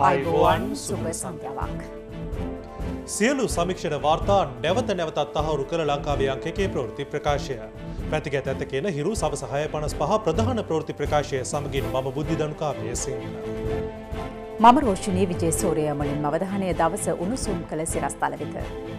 ආයුබෝවන් සුබ සන්ධ්‍යාවක්. සියලු සමීක්ෂණ වාර්තා නැවත නැවතත් තහවුරු කළ ලංකාවේ අංක 1 ප්‍රවෘත්ති ප්‍රකාශය. පැතිකැත ඇත කියන හිරු සවස 6:55 ප්‍රධාන ප්‍රවෘත්ති ප්‍රකාශය සමගින් මම බුද්ධිදනුකාවේ සිංහ. මම රෝෂිනී විජේසූරිය මුලින්ම අවධානය දවස උණුසුම් කළ සිරස්තල වෙත.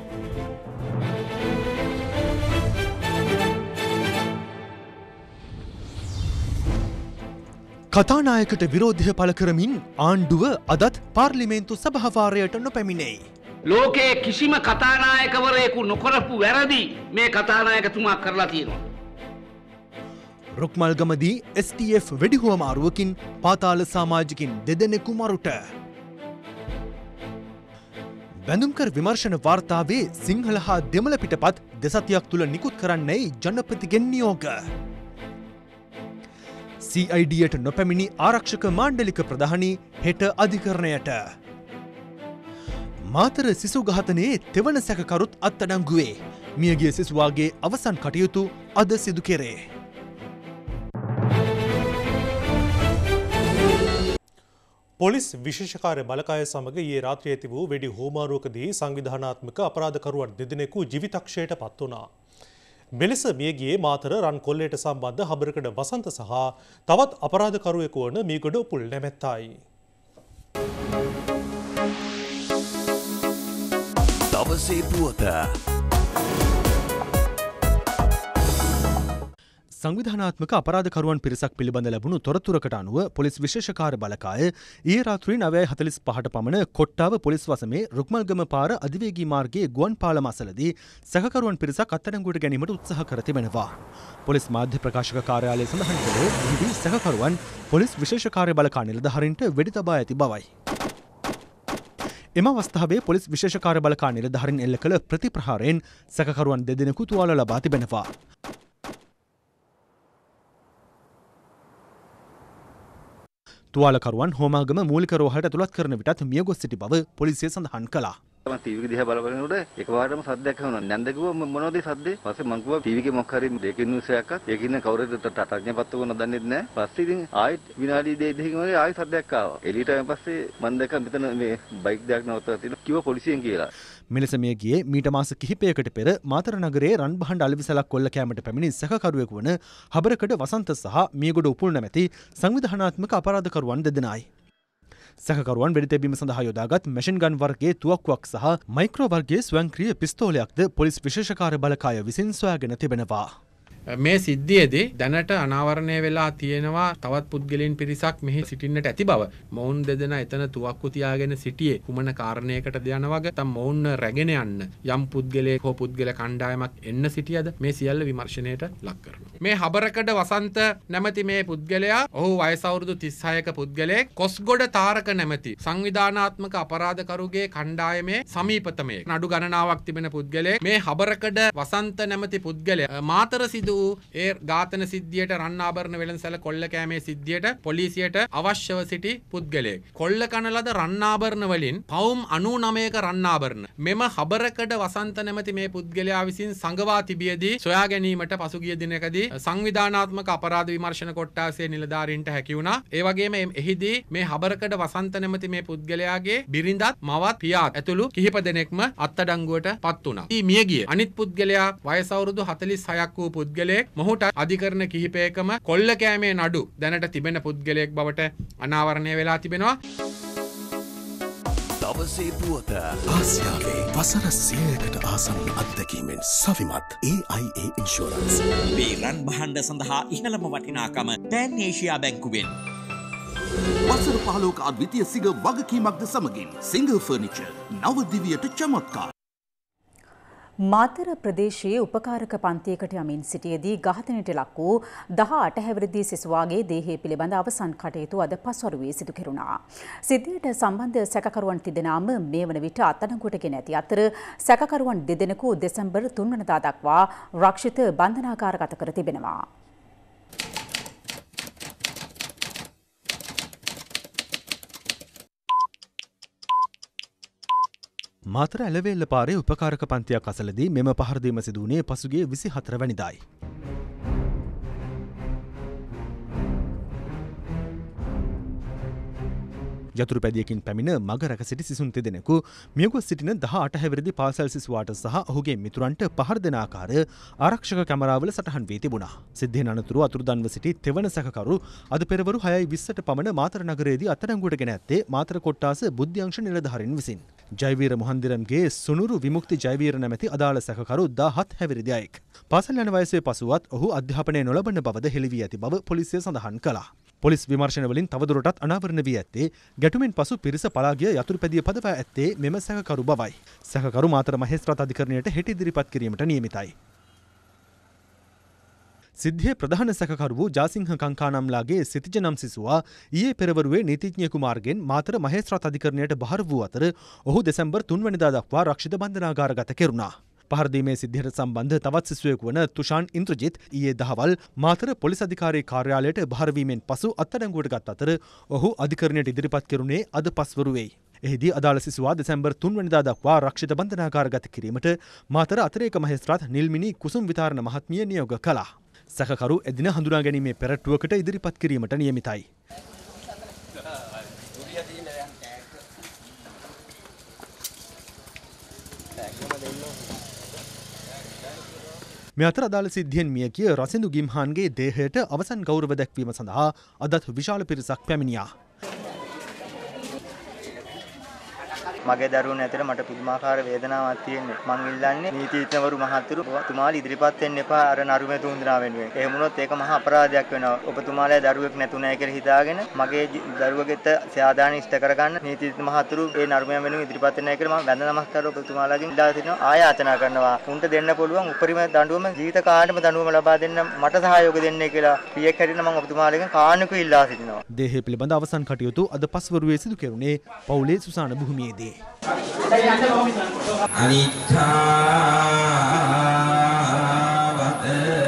කතානායකට විරෝධය පළ කරමින් ආණ්ඩුව අදත් පාර්ලිමේන්තු සභාවාරයට නොපැමිණෙයි. ලෝකයේ කිසිම කතානායකවරයෙකු නොකරපු වැරදි මේ කතානායකතුමා කරලා තියෙනවා. රුක්මල්ගමදී STF වෙඩිහුවමාරුවකින් පාතාල සමාජිකින් දෙදෙනෙකු මරුට. බැඳුම්කර විමර්ශන වාර්තාවේ සිංහල හා දෙමළ පිටපත් දෙසතියක් තුළ නිකුත් කරන්නයි ජනපතිගෙන් නියෝග. CIDට නොපැමිණි ආරක්ෂක මාණ්ඩලික ප්‍රධානී හෙට අධිකරණයට. මාතර සිසු ඝාතනයේ තෙවන සැකකරුත් අත්අඩංගුවේ. මියගිය සිසුවාගේ අවසන් කටයුතු අද සිදු කෙරේ. පොලිස් විශේෂකාර්ය බලකාය සමග ඊයේ රාත්‍රියේ තිබූ වෙඩි හෝමාරුවකදී සංවිධානාත්මක අපරාධකරුවන් දෙදෙනෙකු ජීවිතක්ෂයට පත් වුණා. මෙලෙස මියගියේ මාතර රන් කොල්ලේට සම්බන්ධ හබරකඩ වසන්ත සහ තවත් අපරාධකරුවෙකු වන මීගොඩ උපුල් නැමැත්තයි. දවසේ පුවත. සංවිධානාත්මක අපරාධකරුවන් පිරිසක් පිළිබඳ ලැබුණු තොරතුරකට අනුව පොලිස් විශේෂකාර්ය බලකාය ඊයේ රාත්‍රී 9:45 පමණ කොට්ටාව පොලිස් වසමේ රුක්මල්ගම පාර අධිවේගී මාර්ගයේ ගුවන් පාලම අසලදී සැකකරුවන් පිරිසක් අත්අඩංගුවට ගැනීමට උත්සාහ කර තිබෙනවා. පොලිස් මාධ්‍ය ප්‍රකාශක කාර්යාලය සඳහන් කළේ එහිදී සැකකරුවන් පොලිස් විශේෂකාර්ය බලකා නිලධාරීන්ට වෙඩි තබා ඇති බවයි. එම අවස්ථාවේ පොලිස් විශේෂකාර්ය බලකා නිලධාරීන් එල්ල කළ ප්‍රතිප්‍රහාරයෙන් සැකකරුවන් දෙදෙනෙකු තුවාල ලබා තිබෙනවා. තුවාලකරුවන් හෝමාගම මූලික රෝහලට ඇතුළත් කරන විටත් මියගොස් සිටි බව පොලිසිය සඳහන් කළා. මම ටීවී එක දිහා බලනකොට එකපාරටම සද්දයක් ඇහුණා. නැන්ද කිව්වා මොනවද ඒ සද්දේ? පස්සේ මං කිව්වා ටීවී එකේ මොකක් හරි දෙකේ නිවුස් එකක් ඒකින් කවුරුද තටඥපත්තු කරන දන්නේ නැහැ. පස්සේ ඉතින් ආයෙත් විනාඩි දෙකකින් වගේ ආයෙත් සද්දයක් ආවා. එළියට ආවෙන් පස්සේ මං දැක්කා මෙතන මේ බයික් දෙකක් නවත්තලා තියෙනවා. කිව්වා පොලිසියෙන් කියලා. මෙලෙස මිය ගියේ මීට මාස කිහිපයකට පෙර මාතර නගරයේ රන් බහඬ අලවිසලක් කොල්ල කෑමට පැමිණි සැකකරුවෙකු වන හබරකඩ වසන්ත සහ මියගොඩ උපුල් නැමැති සංවිධානාත්මක අපරාධකරුවන් දෙදෙනායි. සැකකරුවන් වෙඩි තැබීම සඳහා යොදාගත් මැෂින් ගන් වර්ගයේ තුවක්කුවක් සහ මයික්‍රෝ වර්ගයේ ස්වයංක්‍රීය පිස්තෝලයක්ද පොලිස් විශේෂකාර්ය බලකාය විසින් සොයාගෙන තිබෙනවා. මේ සිද්ධියේදී දැනට අනාවරණය වෙලා තියෙනවා තවත් පුද්ගලයන් පිරිසක් මෙහි සිටින්නට ඇති බව. මොවුන් දෙදෙනා එතන තුවක්කු තියාගෙන සිටියේ කුමන කාරණයකටද යන වගේ තම මොවුන් රැගෙන යන්න යම් පුද්ගලයෙක් හෝ පුද්ගල කණ්ඩායමක් එන්න සිටියද මේ සියල්ල විමර්ශනයට ලක් කරනවා. මේ හබරකඩ වසන්ත නැමැති මේ පුද්ගලයා ඔහු වයස අවුරුදු 36ක පුද්ගලයෙක් කොස්ගොඩ තාරක නැමැති සංවිධානාත්මක අපරාධකරුගේ කණ්ඩායමේ සමීපතමේ නඩු ගණනාවක් තිබෙන පුද්ගලයෙක්. මේ හබරකඩ වසන්ත නැමැති පුද්ගලයා මාතර සිදු ඒ ඝාතන සිද්ධියට රන්ආභරණ වෙළඳසැල කොල්ල කෑමේ සිද්ධියට පොලිසියට අවශ්‍යව සිටි පුද්ගලයෙක්. කොල්ල කන ලද රන්ආභරණ වලින් පවුම් 99ක රන්ආභරණ මෙම හබරකඩ වසන්ත නැමැති මේ පුද්ගලයා විසින් සංගවා තිබියදී සොයා ගැනීමට පසුගිය දිනකදී සංවිධානාත්මක අපරාධ විමර්ශන කොට්ටාසේ නිලධාරීන්ට හැකි වුණා. ඒ වගේම එහිදී මේ හබරකඩ වසන්ත නැමැති මේ පුද්ගලයාගේ බිරිඳත් මවත් පියාත් ඇතුළු කිහිප දෙනෙක්ම අත්අඩංගුවට පත් වුණා. ඊ මියගිය අනිත් පුද්ගලයා වයස අවුරුදු 46ක් වූ පුද්ගලයෙක් මොහුට අධිකරණ කිහිපයකම කොල්ල කෑමේ නඩු දැනට තිබෙන පුද්ගලයෙක් බවට අනාවරණය වෙලා තිබෙනවා. දවසේ පුවත ආසියාවේ වසර 100කට ආසන්න අත්දැකීමෙන් සවිමත් AIA ඉන්ෂුරන්ස්. මේ රන් බහඬ සඳහා ඉහළම වටිනාකම පෑන් ඒෂියා බැංකුවෙන්. වසර 15ක අද්විතීය සිඟ වගකීමක්ද සමගින් සිඟ ෆර්නිචර් නව දිවියට චමත්කාර. මාතර ප්‍රදේශයේ උපකාරක පන්තියකට යමින් සිටියේදී ඝාතනයට ලක් වූ 18 හැවිරිදි සිසුවාගේ දේහය පිළිබඳ අවසන් කටයුතු අද පස්වරුවේ සිදු කෙරුණා. සිද්ධියට සම්බන්ධ සැකකරුවන් තිදෙනාම මේ වන විට අත්අඩංගුවට ගෙන ඇති අතර සැකකරුවන් දෙදෙනෙකු දෙසැම්බර් 3 වෙනිදා දක්වා රක්ෂිත බන්ධනාගාරගත කර තිබෙනවා. මාතර ඇලවේල්ල පාරේ උපකාරක පන්තියක් අසලදී මෙම පහරදීම සිදු වුණේ පසුගිය 24 වැනිදායි. යතුරුපැදියකින් පැමිණ මග රැක සිටි සිසුන් දෙදෙනෙකු මියගොස් සිටින 18 හැවිරිදි පාසල් සිසුවාට සහ ඔහුගේ මිතුරන්ට පහර දෙන ආකාරය ආරක්ෂක කැමරාවල සටහන් වී තිබුණා. සිද්ධියෙන් අනතුරු අතුරුදන්ව සිටි තෙවන සැකකරු අද පෙරවරු 6:20ට පමණ මාතර නගරයේදී අත්අඩංගුවට ගෙන ඇත්තේ මාතර කොට්ටාස බුද්ධ්‍යංශ නිලධාරීන් විසින්. ජයවීර මොහන්දිරම්ගේ සුනුරු විමුක්ති ජයවීර නැමැති අදාළ සැකකරු 17 හැවිරිදි අයෙක්. පාසල් යන වයසේ පසුවත් ඔහු අධ්‍යාපනය නොලබන බවද හෙළි වී ඇති බව පොලිසිය සඳහන් කළා. පොලිස් විමර්ශන වලින් තවදුරටත් අනාවරණ වී ඇත්තේ ගැටුමින් පසු පිරිස පලා ගිය යතුරුපැදිය පදවා ඇත්තේ මෙම සැකකරු බවයි. සැකකරු මාතර මහේස්ත්‍රාත් අධිකරණයට හෙට ඉදිරිපත් කිරීමට නියමිතයි. සිද්ධියේ ප්‍රධාන සැකකරු වූ ජාසිංහ කංකානම්ලාගේ සිතිජ නම් සිසුවා ඊයේ පෙරවරුවේ නීතිඥයෙකු මාර්ගෙන් මාතර මහේස්ත්‍රාත් අධිකරණයට බහර වූ අතර ඔහු දෙසැම්බර් 3 වෙනිදා දක්වා රක්ෂිත බන්ධනාගාරගත කෙරුණා. පහරදීමේ සිද්ධියට සම්බන්ධ තවත් සිසුවෙකු වන තුෂාන් ඉන්ද්‍රජිත් ඊයේ දහවල් මාතර පොලිස් අධිකාරී කාර්යාලයට බහරවීමෙන් පසු අත්අඩංගුවට ගත් අතර ඔහු අධිකරණයට ඉදිරිපත් කෙරුණේ අද පස්වරුවේයි. එහිදී අදාළ සිසුවා දෙසැම්බර් 3 වෙනිදා දක්වා රක්ෂිත බන්ධනාගාරගත කිරීමට මාතර අතිරේක මහේස්ත්‍රාත් නිල්මිනි කුසුම් විතාරණ මහත්මිය නියෝග කළා. සැකකරු එදින හඳුනා ගැනීමේ පෙරට්ටුවකට ඉදිරිපත් කිරීමට නියමිතයි. මේ අතර අදාළ සිද්ධියෙන් මිය ගිය රසිඳු ගිම්හාන්ගේ දේහයට අවසන් ගෞරව දැක්වීම සඳහා අදත් විශාල පිරිසක් පැමිණියා. මගේ දරුවෝ ඇතර මට පුදුමාකාර වේදනාවක් තියෙනවා. මං ඉල්ලන්නේ නීතිඥවරු මහතුරු ඔබතුමාලා ඉදිරිපත් වෙන්න එපා අර නරුමේ තුන්දෙනා වෙනුවෙන්. එහෙම වුණොත් ඒක මහා අපරාධයක් වෙනවා. ඔබතුමාලා දරුවෙක් නැතුණයි කියලා හිතාගෙන මගේ දරුවගෙත් සාදාන ඉෂ්ට කරගන්න නීතිඥ මහතුරු ඒ නරුමේ වෙනුවෙන් ඉදිරිපත් වෙන්නයි කියලා මම වැඳ නමස්කාර ඔබතුමාලාගෙන් ඉල්ලා සිටිනවා. ආයාචනා කරනවා. උන්ට දෙන්න පුළුවන් උපරිම දඬුවම ජීවිත කාලෙම දඬුවම ලබා දෙන්න මට සහයෝග දෙන්න කියලා පියෙක් හැටියට මම ඔබතුමාලාගෙන් කාණිකව ඉල්ලා සිටිනවා. දේහය පිළිබඳ අවසන් කටයුතු අද පස්වරුවේ සිදු කෙරුණේ පවුලේ සුසාන භූමියේදී. අනිච්ඡාවත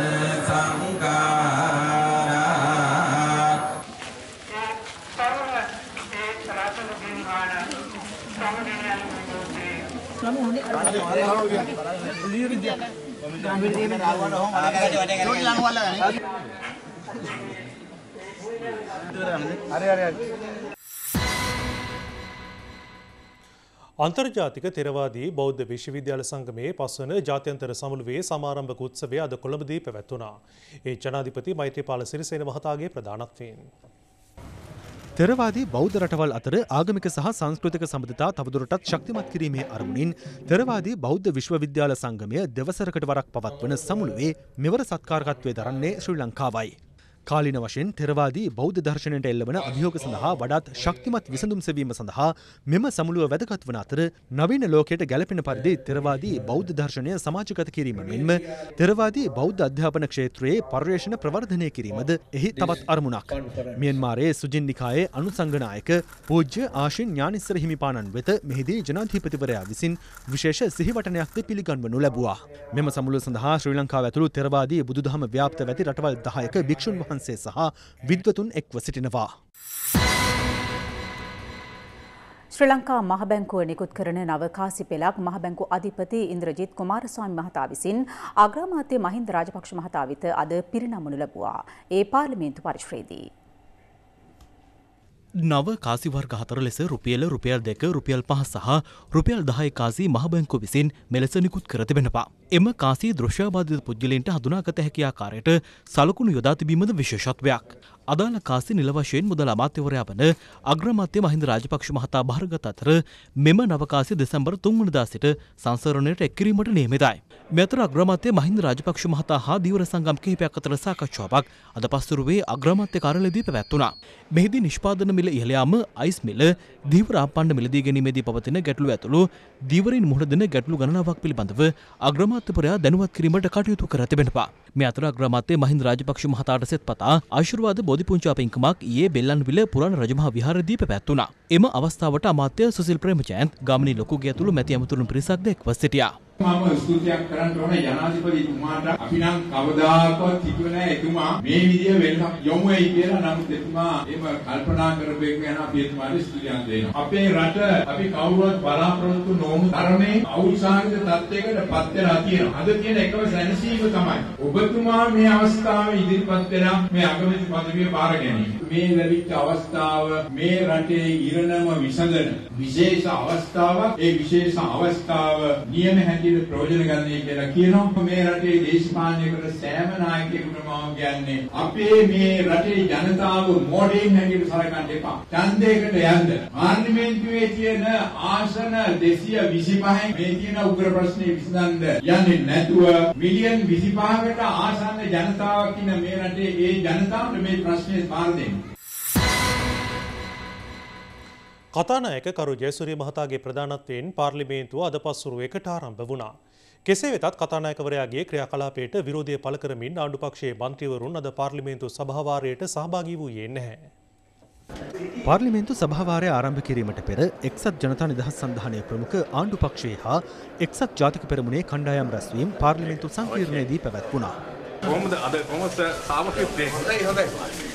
අන්තර්ජාතික තෙරවාදී බෞද්ධ විශ්වවිද්‍යාල සංගමයේ පස්වන ජාත්‍යන්තර සමුළුවේ සමාරම්භක උත්සවය අද කොළඹදී පැවැත්වුණා. ඒ ජනාධිපති මෛත්‍රීපාල සිරිසේන මහතාගේ ප්‍රධානත්වයෙන්. තෙරවාදී බෞද්ධ රටවල් අතර ආගමික සහ සංස්කෘතික සම්බන්ධතා තවදුරටත් ශක්තිමත් කිරීමේ අරමුණින් තෙරවාදී බෞද්ධ විශ්වවිද්‍යාල සංගමය දෙවසරකට වරක් පවත්වන සමුළුවේ මෙවර සත්කාරකත්වයේ දරන්නේ ශ්‍රී ලංකාවයි. කාලීන වශයෙන් තෙරවාදී බෞද්ධ දර්ශනයට එල්ලවන අභියෝග සඳහා වඩාත් ශක්තිමත් විසඳුම් සෙවීම සඳහා මෙම සමුළුව වැදගත් වන අතර නවීන ලෝකයට ගැලපෙන පරිදි තෙරවාදී බෞද්ධ දර්ශනය සමාජගත කිරීම මෙන්ම තෙරවාදී බෞද්ධ අධ්‍යාපන ක්ෂේත්‍රයේ පර්යේෂණ ප්‍රවර්ධනය කිරීමද එහි තවත් අරමුණක්. මියන්මාරයේ සුජින් නිකායේ අනුසංගනායක පූජ්‍ය ආශින් ඥානිස්සර හිමිපාණන් වෙත මෙහිදී ජනාධිපතිවරයා විසින් විශේෂ සිහිවටනයක්ද පිළිගන්වනු ලැබුවා. මෙම සමුළුව සඳහා ශ්‍රී ලංකාව ඇතුළු තෙරවාදී බුදුදහම ව්‍යාප්ත වැති රටවල් 10ක භික්ෂුන් වහන්සේ සහ විද්වතුන් එක්ව සිටිනවා. ශ්‍රී ලංකා මහ බැංකුව නිකුත් කරන නව කාසි පෙළක් මහ බැංකු අධිපති ඉන්ද්‍රජිත් කුමාරස්වාමි මහතා විසින් අග්‍රාමාත්‍ය මහින්ද රාජපක්ෂ මහතා වෙත අද පිරිනමනු ලැබුවා. ඒ පාර්ලිමේන්තු පරිශ්‍රයේදී නව කාසි වර්ග 4 ලෙස රුපියල් 2 රුපියල් 5 සහ රුපියල් 10 කාසි මහ බැංකුව විසින් මෙලෙස නිකුත් කර තිබෙනවා. එම කාසි දෘශ්‍යාබාධිත පුද්ගලයන්ට හඳුනාගත හැකි ආකාරයට සලකුණු යොදා තිබීමද විශේෂත්වයක්. අදාළ කාසි නිල වශයෙන් මුදල් අමාත්‍යවරයා වන අග්‍රාමාත්‍ය මහින්ද රාජපක්ෂ මහතා බාරගත් අතර මෙම නව කාසි දෙසැම්බර් 3 වෙනිදා සිට සංසරණයට එක් කිරීමට නියමිතයි. මේ අතර අග්‍රාමාත්‍ය මහින්ද රාජපක්ෂ මහතා හා දීවර සංගම් කිහිපයක් අතර සාකච්ඡාවක් අද පස්වරුවේ අග්‍රාමාත්‍ය කාර්යාලයේදී පැවැත්වුණා. මෙහිදී නිෂ්පාදන මිල ඉහළ යාම, අයිස් මිල, දීවර ආපන්න මිලදී ගැනීමේදී පවතින ගැටලු ඇතුළු දීවරින් මුහුණ දෙන ගැටලු ගණනාවක් පිළිබඳව අග්‍රාමාත්‍යවරයා දැනුවත් කිරීමට කටයුතු කර තිබෙනවා. මේ අතර අග්‍රාමාත්‍ය මහින්ද රාජපක්ෂ මහතාට සෙත් පතා ආශිර්වාද බෝධි පුංචා පින්කමක් ඊයේ බෙල්ලන්විල පුරාණ රජමහා විහාරයේදී පැවැත්වුණා. එම අවස්ථාවට අමාත්‍ය සුසිල් ප්‍රේමජයන්ත්, ගාමිණී ලොකුගේ ඇතුළු මැති ඇමතුරුන් පිරිසක්ද එක්ව සිටියා. මම ස්තුතියක් කරන්න ඕනේ ජනාධිපතිතුමාට. අපි නම් කවදාකවත් හිතුවේ නැහැ එතුමා මේ විදිය වෙනසක් යොමු වෙයි කියලා. නමුත් එතුමා එහෙම කල්පනා කරපු එක ගැන අපි එතුමාට ස්තුතියක් දෙනවා. අපේ රට අපි කවුරුවත් බලාපොරොත්තු නොවුණු තරමේ අවුල්සාහිත තත්යකට පත් වෙලා තියෙනවා. අද තියෙන එකම සැනසීම තමයි ඔබතුමා මේ අවස්ථාවේ ඉදිරිපත් වෙලා මේ අගමැති පදවිය බාර ගැනීම. මේ ලැබිච්ච අවස්ථාව මේ රටේ ඉරණම විසඳන විශේෂ අවස්ථාවක්. ඒ විශේෂ අවස්ථාව නියම හැටියට ප්‍රයෝජන ගන්නයි කියලා කියනවා. මේ රටේ දේශපාලනය කරන සෑම නායකයෙකුටම මම කියන්නේ අපේ මේ රටේ ජනතාව මොඩේන් හැටියට සලකන්න එපා. ඡන්දයකට යන්න. පාර්ලිමේන්තුවේ තියෙන ආසන 225න් මේ තියෙන උග්‍ර ප්‍රශ්නේ විසඳන්න යන්නේ නැතුව මිලියන් 25කට ආසන්න ජනතාවක් ඉන්න මේ රටේ ඒ ජනතාවට මේ ප්‍රශ්නේ පාර දෙන්න. කතානායක කරු ජයසූරිය මහතාගේ ප්‍රධානත්වයෙන් පාර්ලිමේන්තුව අද පස්වරු 1ට ආරම්භ වුණා. කෙසේ වෙතත් කතානායකවරයාගේ ක්‍රියාකලාපයට විරෝධය පළ කරමින් ආණ්ඩු පක්ෂයේ මන්ත්‍රීවරුන් අද පාර්ලිමේන්තු සභාවාරයට සහභාගී වූයේ නැහැ. පාර්ලිමේන්තු සභාවාරය ආරම්භ කිරීමට පෙර එක්සත් ජනතා නිදහස් සන්ධානයේ ප්‍රමුඛ ආණ්ඩු පක්ෂයේ හා එක්සත් ජාතික පෙරමුණේ කණ්ඩායම් රැස්වීම පාර්ලිමේන්තු සංකීර්ණයේදී පැවැත්වුණා. කොහොමද අද කොහොමද සාමකීර්තිය? හොඳයි.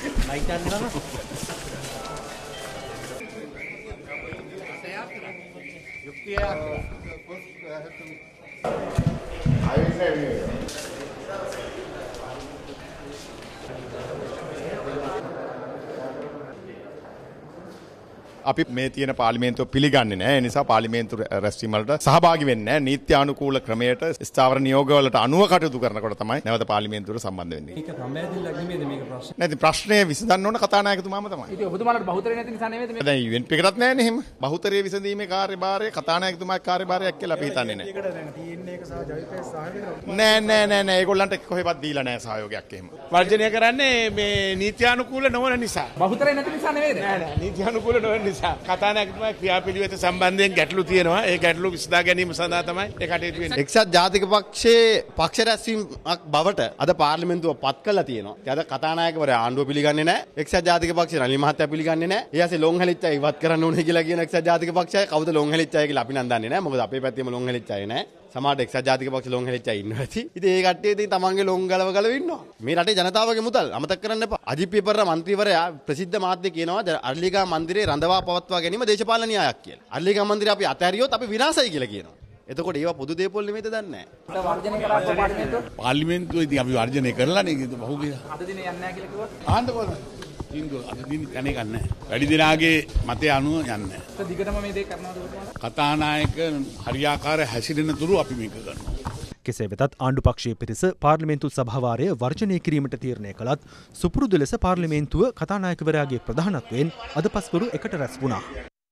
අපි මේ තියෙන පාර්ලිමේන්තුව පිළිගන්නේ නැහැ. ඒ නිසා පාර්ලිමේන්තු රැස්වීම වලට සහභාගී වෙන්නේ නැහැ. නීත්‍යානුකූල ක්‍රමයට ස්ථාවර නියෝගවලට අනුව කටයුතු කරනකොට තමයි නැවත පාර්ලිමේන්තුවට සම්බන්ධ වෙන්නේ. මේක සම්බන්ධිල්ලක් නෙමෙයිද මේක ප්‍රශ්නේ? නැති ප්‍රශ්නේ විසඳන්න ඕන කතානායකතුමාම තමයි. ඉතින් ඔබතුමාලට බහුතරය නැති නිසා නෙමෙයිද මේ? දැන් UNP එකටත් නැහැනේ එහෙම. බහුතරය විසඳීමේ කාර්යභාරය කතානායකතුමාගේ කාර්යභාරයක් කියලා අපි හිතන්නේ නැහැ. ඒකට දැන් TN එක සහ ජවිපේ සහාය නෑ ඒගොල්ලන්ට කොහෙවත් දීලා නැහැ සහයෝගයක් එහෙම. වර්ජනය කරන්නේ මේ නීත්‍යානුකූල නොවන නිසා. බහුතරය නැති නිසා නෙමෙයිද? නෑ නීත්‍යානුකූල නොවන නිසා. කතානායකතුමා ක්‍රියාපිළිවෙත සම්බන්ධයෙන් ගැටලු තියෙනවා. ඒ ගැටලු විසඳා ගැනීම සඳහා තමයි ඒ කටයුතු වෙන්නේ. එක්සත් ජාතික පක්ෂයේ පක්ෂ රැස්වීමක් බවට අද පාර්ලිමේන්තුව පත් කළා තියෙනවා. අද කතානායකවරයා ආණ්ඩුව පිළිගන්නේ නැහැ. එක්සත් ජාතික පක්ෂේ රනිල් මහත්තයා පිළිගන්නේ නැහැ. ඊයසේ ලොන් හැලිච්ච අය ඉවත් කරන්න ඕනේ කියලා කියන එක්සත් ජාතික පක්ෂය කවුද ලොන් හැලිච්ච අය කියලා අපි නම් දන්නේ නැහැ. මොකද අපේ පැත්තේම ලොන් හැලිච්ච අය නැහැ. සමහරට එක්සත් ජාතික පක්ෂ ලොන් හැලිච්ච අය ඉන්නවා ඇති. ඉතින් ඒ කට්ටිය ඉතින් තමන්ගේ ලොන් ගලව ඉන්නවා. මේ රටේ ජනතාවගේ මුදල් අමතක කරන්න එපා. අජිත් පෙරේරා මන්ත්‍රීවරයා ප්‍රසිද්ධ මාධ්‍ය කියනවා අර්ලිගා මන්දිරේ රඳවා පවත්වා ගැනීම දේශපාලන න්‍යායක් කියලා. අර්ලිගා මන්දිරේ අපි අතහැරියොත් අපි විනාශයි කියලා කියනවා. එතකොට ඒවා පොදු දේපොළ නෙමෙයිද දන්නේ නැහැ. වර්ජනය කරා පාර්ලිමේන්තුව. පාර්ලිමේන්තුව ඉතින් අපි වර්ජනය කරලා නේ බහුගිය. අද දිනේ යන්නේ නැහැ කියලා කිව්වොත් ආන්න බලන්න. ඉන්දුව අද දින කණේ ගන්නෑ. වැඩි දිනාගේ මතය අනුව යන්නේ. දිගටම මේ දේ කරනවද ඔබතුමාලා? කතානායක හරියාකාර හැසිරෙන තුරු අපි මේක කරනවා. කෙසේ වෙතත් ආණ්ඩු පක්ෂයේ පිරිස පාර්ලිමේන්තු සභාවාරය වර්ජනය කිරීමට තීරණය කළත් සුපුරුදු ලෙස පාර්ලිමේන්තුව කතානායකවරයාගේ ප්‍රධානත්වයෙන් අද පස්වරු 1ට රැස් වුණා.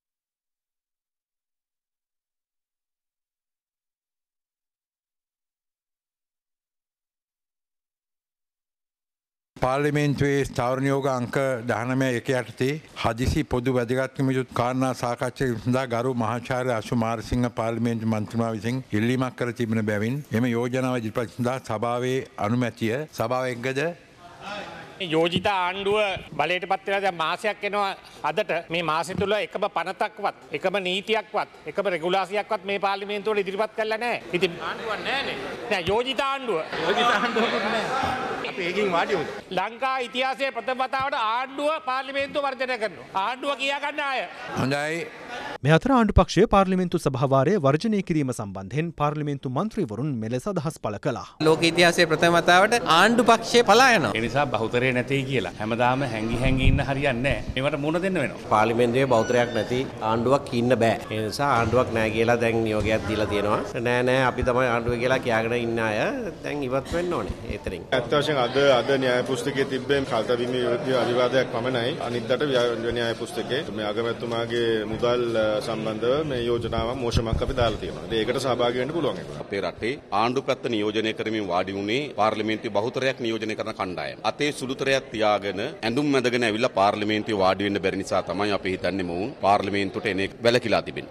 පාර්ලිමේන්තුවේ ස්ථාවර නියෝග අංක 19 යටතේ හදිසි පොදු වැදගත්කම යුතු කාරණා සාකච්ඡා සඳහා ගරු මහාචාර්ය අශු මාරසිංහ පාර්ලිමේන්තු මන්ත්‍රීතුමා විසින් ඉල්ලීමක් කර තිබෙන බැවින් එම යෝජනාව ඉදිරිපත් සඳහා සභාවේ අනුමැතිය සභාව එක්ගද යෝජිත ආණ්ඩුව බලයට පත් වෙලා දැන් මාසයක් එනවා අදට මේ මාසෙ තුල එකම පනතක්වත් එකම නීතියක්වත් එකම රෙගුලාසියක්වත් මේ පාර්ලිමේන්තුවට ඉදිරිපත් කරලා නැහැ. ඉතින් ආණ්ඩුවක් නැහැනේ. නෑ යෝජිත ආණ්ඩුව. යෝජිත ආණ්ඩුවකුත් නැහැ. අපි ඒකින් වාඩි වුණා. ලංකා ඉතිහාසයේ ප්‍රථම වතාවට ආණ්ඩුව පාර්ලිමේන්තුව වර්ජනය කරනවා. ආණ්ඩුව කියා ගන්න අය. හොඳයි. මේ අතර ආණ්ඩු පක්ෂයේ පාර්ලිමේන්තු සභාවාරය වර්ජනය කිරීම සම්බන්ධයෙන් පාර්ලිමේන්තු මන්ත්‍රීවරුන් මෙලෙස අදහස් පළ කළා. ලෝක ඉතිහාසයේ ප්‍රථම වතාවට ආණ්ඩු පක්ෂය පලා යනවා. ඒ නිසා බහුතරය නැtei කියලා. හැමදාම හැංගි ඉන්න හරියන්නේ නැහැ. මේවට මුණ දෙන්න වෙනවා. පාර්ලිමේන්තුවේ බහුතරයක් නැති ආණ්ඩුවක් ඉන්න බෑ. ඒ නිසා ආණ්ඩුවක් නැහැ කියලා දැන් නියෝගයක් දීලා තියෙනවා. නෑ අපි තමයි ආණ්ඩුව කියලා කියාගෙන ඉන්න අය දැන් ඉවත් වෙන්න ඕනේ. ඒතරින්. ඇත්ත වශයෙන් අද න්‍යාය පුස්තකයේ තිබ්බේ කල්තබිමේ විරුද්ධ අවිවාදයක් පමණයි. අනිද්දාට න්‍යාය පුස්තකයේ මේ අගමැතිතුමාගේ මුදල් සම්බන්ධව මේ යෝජනාව මෝෂමක් අපි දාලා තියෙනවා. ඒකට සහභාගී වෙන්න පුළුවන් ඒක. අපේ රටේ ආණ්ඩු පැත්ත නියෝජනය කරමින් වාඩි වුණේ පාර්ලිමේන්තුවේ බහුතරයක් නියෝජනය කරන කණ්ඩායම. අතේ සුළුතරයක් තියාගෙන ඇඳුම් මැදගෙන ඇවිල්ලා පාර්ලිමේන්තුවේ වාඩි වෙන්න බැරි නිසා තමයි අපි හිතන්නේ මොවුන් පාර්ලිමේන්තුවට එන එක වැළකීලා තිබෙන්නේ.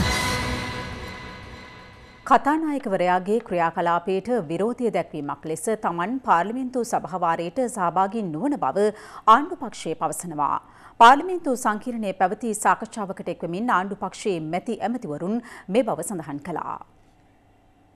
කතානායකවරයාගේ ක්‍රියාකලාපයට විරෝධය දැක්වීමක් ලෙස තමන් පාර්ලිමේන්තු සභාවාරයට සහභාගී නොවන බව ආණ්ඩු පක්ෂය පවසනවා. පාර්ලිමේන්තු සංකීර්ණයේ පැවති සාකච්ඡාවකට එක්වමින් ආණ්ඩු පක්ෂයේ මැති ඇමතිවරුන් මේ බව සඳහන් කළා.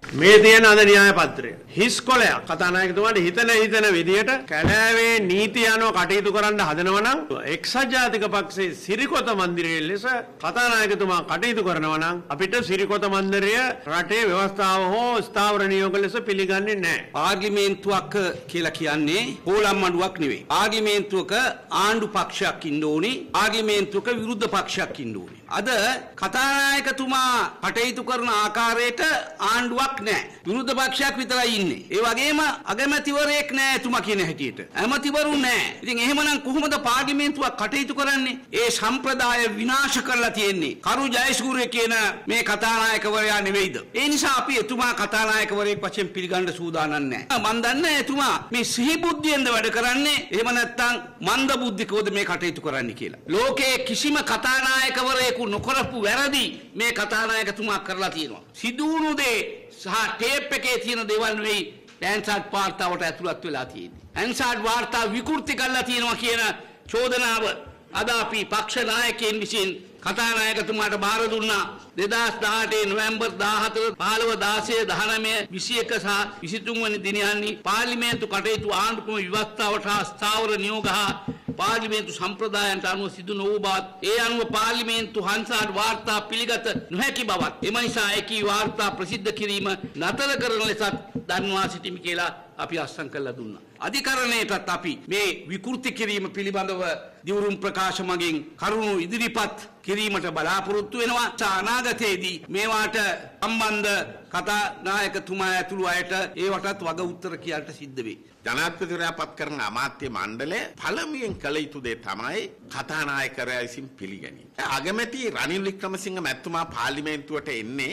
මේ තියෙන අද න්‍යාය පත්‍රය හිස් කොලයක් කතානායකතුමාට හිතන විදියට කැලෑවේ නීති අනුව කටයුතු කරන්න හදනවා නම් එක්සත් ජාතික පක්ෂයේ සිරිකොත මන්දිරයේ ලෙස කතානායකතුමා කටයුතු කරනවා නම් අපිට සිරිකොත මන්දිරය රටේ ව්‍යවස්ථාව හෝ ස්ථාවර නියෝග ලෙස පිළිගන්නේ නැහැ. පාර්ලිමේන්තුවක් කියලා කියන්නේ හෝලම් මඩුවක් නෙවෙයි. පාර්ලිමේන්තුවක ආණ්ඩු පක්ෂයක් ඉන්න ඕනි. පාර්ලිමේන්තුවක විරුද්ධ පක්ෂයක් ඉන්න ඕනි. අද කතානායකතුමා කටයුතු කරන ආකාරයට ආණ්ඩුවක් නැහැ. විරුද්ධ පක්ෂයක් විතරයි ඉන්නේ. ඒ වගේම අගමැතිවරයෙක් නැහැ එතුමා කියන හැටියට. ඇමතිවරු නැහැ. ඉතින් එහෙමනම් කොහොමද පාර්ලිමේන්තුවක් කටයුතු කරන්නේ? ඒ සම්ප්‍රදාය විනාශ කරලා තියෙන්නේ කරු ජයසූරිය කියන මේ කතානායකවරයා නෙවෙයිද? ඒ නිසා අපි එතුමා කතානායකවරයෙක් වශයෙන් පිළිගන්න සූදානම් නැහැ. මම දන්නේ එතුමා මේ සිහි බුද්ධියෙන්ද වැඩ කරන්නේ එහෙම නැත්නම් මන්ද බුද්ධිකවද මේ කටයුතු කරන්නේ කියලා. ලෝකයේ කිසිම කතානායකවරයෙකු නොකරපු වැරදි මේ කතානායකතුමා කරලා තියෙනවා. සිදුවුණු දේ සහ ටේප් එකේ තියෙන දේවල් නෙවෙයි ඇන්සාඩ් වාර්තාවට ඇතුළත් වෙලා තියෙන්නේ. ඇන්සාඩ් වාර්තා විකෘති කරලා තියෙනවා කියන චෝදනාව අද අපි පක්ෂ නායකයන් විසින් කතානායකතුමාට බාර දුන්නා. 2018 නොවැම්බර් 14 15 16 19 21 සහ 23 වෙනි දිනයන්හි පාර්ලිමේන්තු කටයුතු ආණ්ඩුක්‍රම ව්‍යවස්ථාවට හා ස්ථාවර නියෝග හා පාර්ලිමේන්තු සම්ප්‍රදායන්ට අනුව සිදු නොවූ බවත් ඒ අනුව පාර්ලිමේන්තු හංසාට වාර්තා පිළිගත නොහැකි බවත් එම නිසා එකී වාර්තා ප්‍රසිද්ධ කිරීම නතර කරන ලෙසත් දන්වා සිටිමි කියලා අපි අත්සන් කළා දුන්නා. අධිකරණයටත් අපි මේ විකෘති කිරීම පිළිබඳව දිවුරුම් ප්‍රකාශ මගින් කරුණු ඉදිරිපත් කිරීමට බලාපොරොත්තු වෙනවා. අනාගතයේදී මේවාට සම්බන්ධ කතානායකතුමා ඇතුළු අයට ඒවටත් වග උත්තර කියන්නට සිද්ධ වෙයි. ජනාධිපතිවරයා පත් කරන අමාත්‍ය මණ්ඩලය පළමුවෙන් කළ යුතු දේ තමයි කතානායකවරයා විසින් පිළිගැනීම. අගමැති රනිල් වික්‍රමසිංහ මැතිතුමා පාර්ලිමේන්තුවට එන්නේ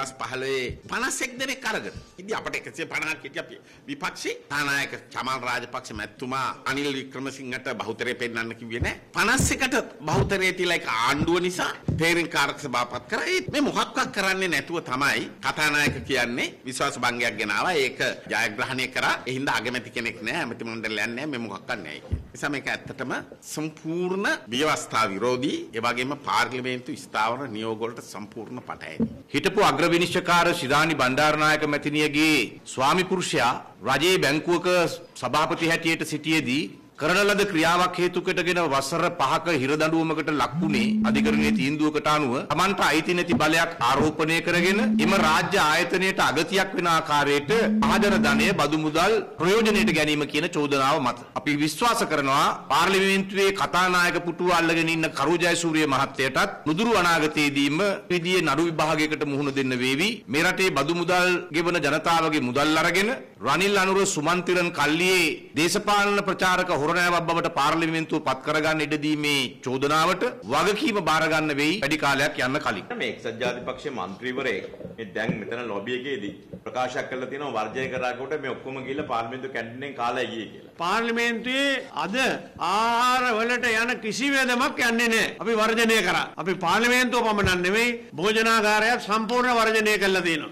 2015 51 දෙනෙක් අරගෙන. ඉතින් අපිට 150ක් හිටිය අපි විපක්ෂේ කතානායක චමල් රාජපක්ෂ මැතිතුමා අනිල් වික්‍රමසිංහට බහුතරය පෙන්නන්න කිව්වේ නැහැ. 51ට බහුතරය තියලා ඒක ආණ්ඩුව නිසා තේරින් කාරක සභාපත් කරා. මේ මොකක්වත් කරන්නේ නැතුව තමයි කතානායක කියන්නේ විශ්වාස භංගයක් ගෙනාවා. ඒක ජයග්‍රහණය කරා. ඒ හින්දා අගමැති කෙනෙක් නැහැ, ඇමති මණ්ඩලයක් නැහැ, මේ මොකක්වත් නැහැ කියන්නේ. නිසා මේක ඇත්තටම සම්පූර්ණ ව්‍යවස්ථා විරෝධී, ඒ වගේම පාර්ලිමේන්තු ස්ථාවර නියෝග වලට සම්පූර්ණ පටහැනි. හිටපු අග්‍ර විනිශ්චයකාර ශිරානි බණ්ඩාරනායක මැතිණියගේ ස්වාමි පුරුෂයා රජයේ බැංකුවක සභාපති හැටියට සිටියේදී කරන ලද ක්‍රියාවක් හේතු කොටගෙන වසර 5ක හිරදඬුවමකට ලක්ුණේ අධිකරණයේ තීන්දුවකට අනුව Tamanට අයිති නැති බලයක් ආරෝපණය කරගෙන එම රාජ්‍ය ආයතනයට අගතියක් වෙන ආකාරයට ආදර ධනය බදු මුදල් ප්‍රයෝජනයට ගැනීම කියන චෝදනාව මත අපි විශ්වාස කරනවා පාර්ලිමේන්තුවේ කතානායක පුටුව අල්ලගෙන ඉන්න කරු ජයසූරිය මහත්තයටත් නුදුරු අනාගතයේදීම විදියේ නඩු විභාගයකට මුහුණ දෙන්න වේවි. මේ රටේ බදු මුදල් ගෙවන ජනතාවගේ මුදල් අරගෙන රනිල් අනුර සුමන්තිරන් කල්ලියේ දේශපාලන ප්‍රචාරක හොරණෑමක් බවට පාර්ලිමේන්තුව පත් කරගන්න ඉඩ දීමේ චෝදනාවට වගකීම බාර ගන්න වෙයි වැඩි කාලයක් යන්න කලින්. මේ එක්සත් ජාතික පක්ෂයේ മന്ത്രിවරයෙක් මේ දැන් මෙතන ලොබි එකේදී ප්‍රකාශයක් කරලා තියෙනවා වර්ජනය කරාකොට මේ ඔක්කොම ගිහිල්ලා පාර්ලිමේන්තු කැන්ටිනෙන් කාලා ගියේ කියලා. පාර්ලිමේන්තුවේ අද ආහාර වලට යන කිසි වේදමක් යන්නේ නැහැ. අපි වර්ජනය කරා. අපි පාර්ලිමේන්තුව පමණක් නෙවෙයි භෝජනාගාරයත් සම්පූර්ණ වර්ජනය කළා තියෙනවා.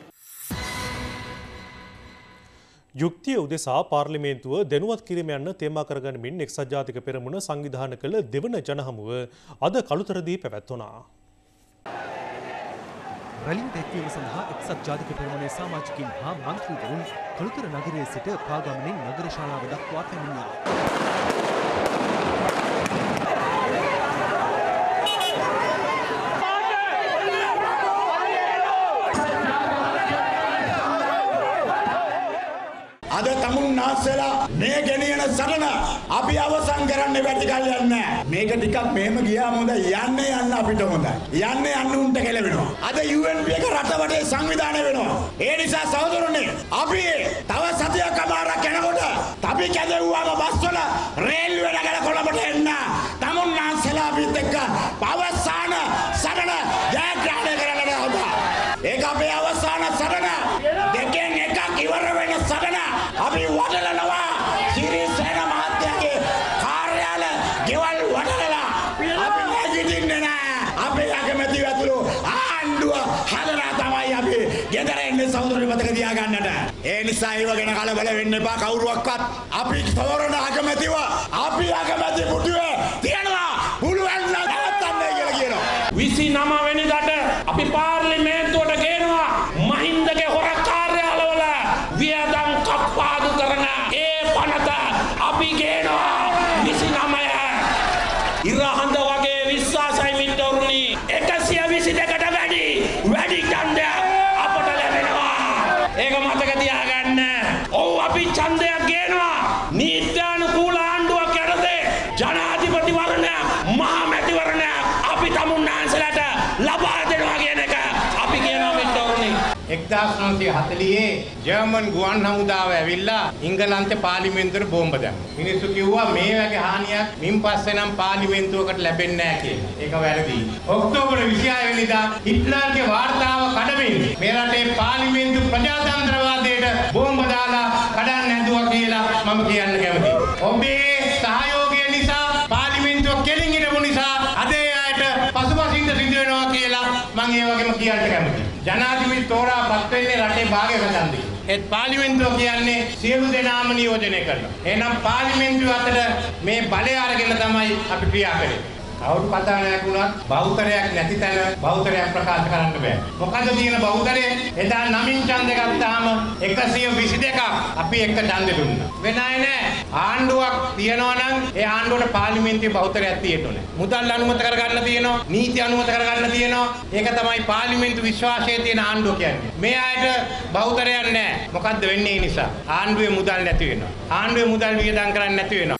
යුක්තිය උදෙසා පාර්ලිමේන්තුව දැනුවත් කිරීම යන්න තේමා කරගනිමින් එක්සත් ජාතික පෙරමුණ සංවිධාන කළ දෙවන ජනහමුව අද කළුතරදී පැවැත්වුණා. රැළිය දැක්වීම සඳහා එක්සත් ජාතික පෙරමුණේ සමාජිකින් හා මන්ත්‍රීවරුන් කළුතර නගරයේ සිට පාගමනින් නගර ශාලාව දක්වා පැමිණියා. අද තමුන්නාස්සලා මේ ගෙනියන සටන අපි අවසන් කරන්න වැඩි කල් යන්නේ මේක ටිකක් මෙහෙම ගියාම හොඳයි යන්න අපිට හොඳයි යන්න උන්ට කෙලවෙනවා අද UNP එක රට වටේ සංවිධානය වෙනවා ඒ නිසා සහෝදරනේ අපි තව සතියක් අමාරක් යනකොට අපි කැදෙව්වම බස්වල රේල්වේ නගල කොළඹට එන්න තමුන්නාස්සලා අපිත් එක්ක අවසාන සටන ජයග්‍රහණය කරන්න හොඳයි ඒක අපේ අවසාන සටන දෙකෙන් එකක් ඉවර වෙන සටන අපි වඩලනවා සිරිසේන මහත්තයාගේ කාර්යාල ගෙවල් වඩලලා අපි නැගිටින්නේ නැහැ අපේ අගමැති ඇතුළු ආණ්ඩුව හදලා තමයි අපි ගෙදර එන්නේ සහෝදරනි මතක තියාගන්නට ඒ නිසා ඒව ගැන කලබල වෙන්න එපා කවුරුවක්වත් අපි තෝරන අගමැතිව අපි අගමැති පුටුවේ තියනවා පුළුවන් නම් නවත්තන්නේ කියලා කියනවා 29 වෙනිදාට අපි පාර්ලිමේන්තුවට ගේනවා මහින්දගේ හොර කාර්යාලය පනත අපි ගේනවා 29 ඉරහඳ වගේ විශ්වාසයි මිත්‍රවරුනි 122කට වැඩි ඡන්දයක් අපට ලැබෙනවා. ඒක මතක තියාගන්න. ඔව් අපි ඡන්දයක් ගේනවා. නීත්‍යානුකූල ආණ්ඩුවක් යටතේ ජනාධිපතිවරණයක් මහා මැතිවරණයක් අපි තමුන්නාන්සලට ලබා දෙනවා කියන එක අපි කියනවා මිත්‍රවරුනි. 1940 ජර්මන් ගුවන් හමුදාව ඇවිල්ලා ඉංගලන්තේ පාර්ලිමේන්තුවට බෝම්බ දැම්මා. මිනිස්සු කිව්වා මේ වගේ හානියක් මින් පස්සේ නම් පාර්ලිමේන්තුවකට ලැබෙන්නේ නැහැ කියලා. ඒක වැරදි. ඔක්තෝබර් 26 වෙනිදා හිට්ලර්ගේ වාර්තාව කඩමින් මේ රටේ පාර්ලිමේන්තු ප්‍රජාතන්ත්‍රවාදයට බෝම්බ දාලා කඩන්න හැදුවා කියලා මම කියන්න කැමතියි. ඔබේ සහයෝගය නිසා පාර්ලිමේන්තුව කෙලින් හිටපු නිසා අද ඒ අයට පසුබසින්න සිදු වෙනවා කියලා මම ඒ වගේම කියන්න කැමතියි. ජනාධිපති තෝරාපත් වෙන්නේ රටේ භාගයක ඡන්දෙ. ඒත් පාර්ලිමේන්තුව කියන්නේ සියලු දෙනාම නියෝජනය කරනවා. එහෙනම් පාර්ලිමේන්තුව අතර මේ බලය අරගෙන තමයි අපි ක්‍රියා කරන්නේ. කවුරු කතාවක් වුණත් බහුතරයක් නැති තැන බහුතරයක් ප්‍රකාශ කරන්න බෑ. මොකද තියෙන බහුතරය එදා 9 ඡන්ද ගත්තාම 122ක් අපි එක ඡන්දෙ දුන්නා. වෙන අය නෑ. ආණ්ඩුවක් තියනවා නම් ඒ ආණ්ඩුවට පාර්ලිමේන්තුවේ බහුතරයක් තියෙන්න ඕනේ. මුදල් අනුමත කරගන්න තියෙනවා, නීති අනුමත කරගන්න තියෙනවා. ඒක තමයි පාර්ලිමේන්තු විශ්වාසයේ තියෙන ආණ්ඩුව කියන්නේ. මේ අයට බහුතරයක් නෑ. මොකද්ද වෙන්නේ නිසා? ආණ්ඩුවේ මුදල් නැති වෙනවා. ආණ්ඩුවේ මුදල් වියදම් කරන්නේ නැති වෙනවා.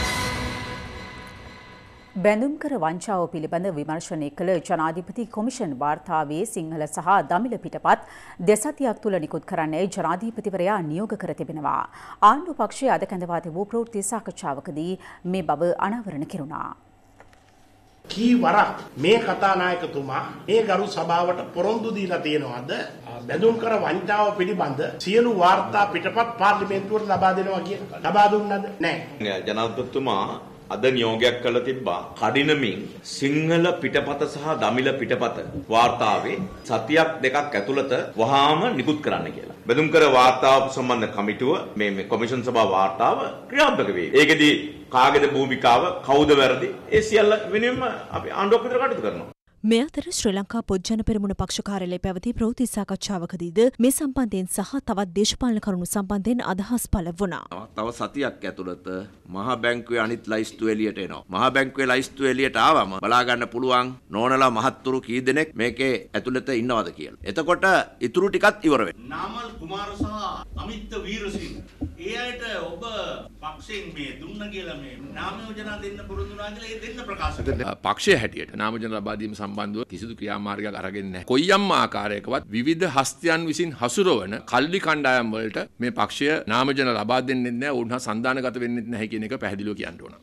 බැඳුම්කර වංචාව පිළිබඳ විමර්ශනය කළ ජනාධිපති කොමිෂන් වාර්තාවේ සිංහල සහ දමිළ පිටපත් දෙසතියක් තුළ නිකුත් කරන්නයි ජනාධිපතිවරයා නියෝග කර තිබෙනවා. ආණ්ඩු පක්ෂයේ අද කැඳවා තිබූ ප්‍රවෘත්ති සාකච්ඡාවකදී මේ බව අනාවරණ කෙරුණා. කී වරක් මේ කතානායකතුමා මේ ගරු සභාවට පොරොන්දු දීලා තියෙනවද බැඳුම්කර වංචාව පිළිබඳ සියලු වාර්තා පිටපත් පාර්ලිමේන්තුවට ලබා දෙනවා කියන ලබා දුන්නද නැහැ. ජනාධිපතිතුමා අද නියෝගයක් කළ තිබ්බා කඩිනමින් සිංහල පිටපත සහ දමිළ පිටපත වාර්තාවේ සතියක් දෙකක් ඇතුළත වහාම නිකුත් කරන්න කියලා. බැඳුම්කර වාර්තාව සම්බන්ධ කමිටුව මේ කොමිෂන් සභාව වාර්තාව ක්‍රියාත්මක වේ. ඒකෙදි කාගේද භූමිකාව කවුද වැරදි ඒ සියල්ල වෙනුවෙන්ම අපි ආණ්ඩුවක් විතර කටයුතු කරනවා. මේ අතර ශ්‍රී ලංකා පොත්ජන පෙරමුණ පක්ෂ කාර්යාලයේ පැවති ප්‍රවෘත්ති සාකච්ඡාවකදීද මේ සම්බන්ධයෙන් සහ තවත් දේශපාලන කරුණු සම්බන්ධයෙන් අදහස් පළ වුණා. තව සතියක් ඇතුළත මහා බැංකුවේ අනිත් ලයිස්තු එළියට එනවා. මහා බැංකුවේ ලයිස්තු එළියට ආවම බලා ගන්න පුළුවන් නෝනලා මහත්තුරු කී දෙනෙක් මේකේ ඇතුළත ඉන්නවද කියලා. එතකොට ඉතුරු ටිකත් ඉවර වෙනවා. නාමල් කුමාර සහ අමිත් වීරසිංහ ඒ අයට ඔබ පක්ෂයෙන් මේ දුන්න කියලා මේ නාම යෝජනා දෙන්න පුරුදු වුණා කියලා ඒ දෙන්න ප්‍රකාශ කළා. පක්ෂයේ හැටියට නාම යෝජනා ලබා දීම සම්බන්ධව කිසිදු ක්‍රියාමාර්ගයක් අරගෙන නැහැ. කොයියම් ආකාරයකවත් විවිධ හස්තයන් විසින් හසුරවන කල්ලි කණ්ඩායම් වලට මේ පක්ෂය නාම යෝජනා ලබා දෙන්නේ නැහැ. උන්හ සන්දානගත වෙන්නේ නැහැ කියන එක පැහැදිලිව කියන්න ඕන.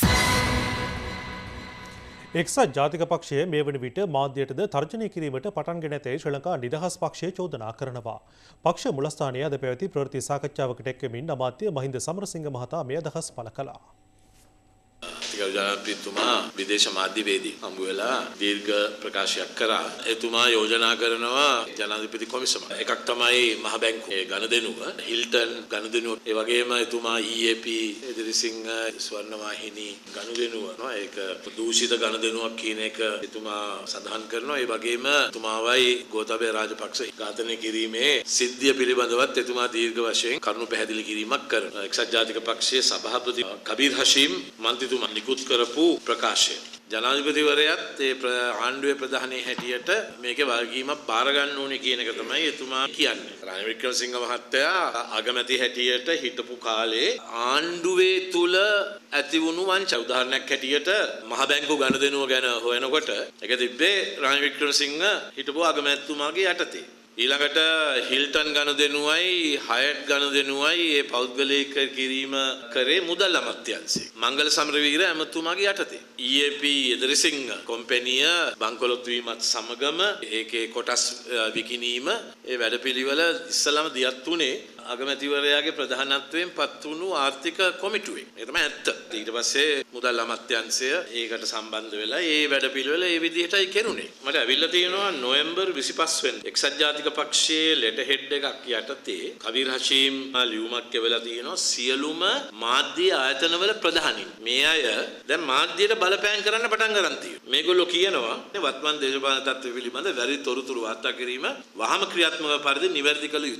එක්සත් ජාතික පක්ෂය මේ වන විට මාධ්‍යයටද තර්ජනය කිරීමට පටන්ගෙන ඇතැයි ශ්‍රී ලංකා නිදහස් පක්ෂය චෝදනා කරනවා. පක්ෂ මුලස්ථානයේ අද පැවති ප්‍රවෘත්ති සාකච්ඡාවකට එක්වමින් අමාත්‍ය මහින්ද සමරසිංහ මහතා මේ අදහස් පළ කළා. ජනාධිපතිතුමා විදේශ මාධ්‍යවේදී හම්බ වෙලා දීර්ඝ ප්‍රකාශයක් කරා. එතුමා යෝජනා කරනවා ජනාධිපති කොමිසම. එකක් තමයි මහ බැංකුවේ ගනුදෙනුව, හිල්ටන් ගනුදෙනුව, ඒ වගේම එතුමා EAP එදිරිසිංහ ස්වර්ණවාහිනී ගනුදෙනුව නෝ ඒක දූෂිත ගනුදෙනුවක් කියන එක එතුමා සඳහන් කරනවා. ඒ වගේම එතුමාවයි ගෝඨාභය රාජපක්ෂ ඝාතනය කිරීමේ සිද්ධිය පිළිබඳවත් එතුමා දීර්ඝ වශයෙන් කරුණු පැහැදිලි කිරීමක් කරනවා. එක්සත් ජාතික පක්ෂයේ සභාපති කබීර් හෂීම් මන්ත්‍රීතුමා නිකුත් කරපු ප්‍රකාශය. ජනාධිපතිවරයාත් ඒ ආණ්ඩුවේ ප්‍රධානී හැටියට මේකේ වගකීමක් බාර ගන්න ඕනේ කියන එක තමයි එතුමා කියන්නේ. රනිල් වික්‍රමසිංහ මහත්තයා අගමැති හැටියට හිටපු කාලේ ආණ්ඩුවේ තුල ඇති වුණු වංචා උදාහරණයක් හැටියට මහ බැංකු ගනුදෙනුව ගැන හොයනකොට ඒක තිබ්බේ රනිල් වික්‍රමසිංහ හිටපු අගමැතිතුමාගේ යටතේ. ඊළඟට හිල්ටන් ගනුදෙනුවයි හයට් ගනුදෙනුවයි ඒ පෞද්ගලික කිරීම කරේ මුදල් අමාත්‍යාංශය. මංගල සමරවීර ඇමතුමාගේ යටතේ. EAP එදිරිසිංහ කොම්පැනිය බංකොලොත් වීමත් සමගම ඒකේ කොටස් විකිණීම ඒ වැඩපිළිවෙල ඉස්සලම දියත් උනේ අගමැතිවරයාගේ ප්‍රධානත්වයෙන් පත් වුණු ආර්ථික කොමිටුවේ. ඒක තමයි ඇත්ත. ඊට පස්සේ මුදල් අමාත්‍යාංශය ඒකට සම්බන්ධ වෙලා ඒ වැඩපිළිවෙල ඒ විදිහටයි කෙරුණේ. මට ඇවිල්ලා තියෙනවා නොවැම්බර් 25 වෙනිදා එක්සත් ජාතික පක්ෂයේ ලෙටර් හෙඩ් එකක් යටතේ කබීර් හෂීම් ලියුමක් එවලා තියෙනවා සියලුම මාධ්‍ය ආයතනවල ප්‍රධානීන්. මේ අය දැන් මාධ්‍යයට බලපෑම් කරන්න පටන් ගන්න තියෙනවා. මේගොල්ලෝ කියනවා වත්මන් දේශපාලන තත්ත්ව පිළිබඳ වැරදි තොරතුරු වාර්තා කිරීම වහම ක්‍රියාත්මක පරිදි නිවැරදි කළ යුතුය.